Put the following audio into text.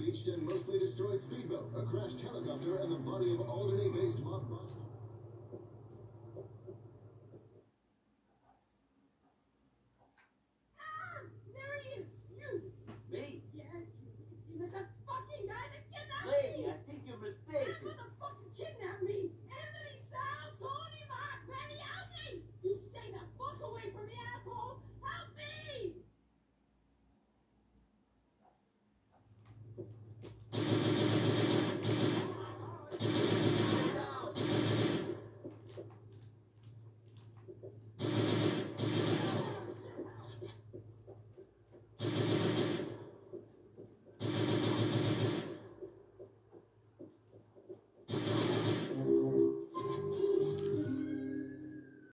beached and mostly destroyed speedboat, a crashed helicopter, and the body of Alderney-based mob boss.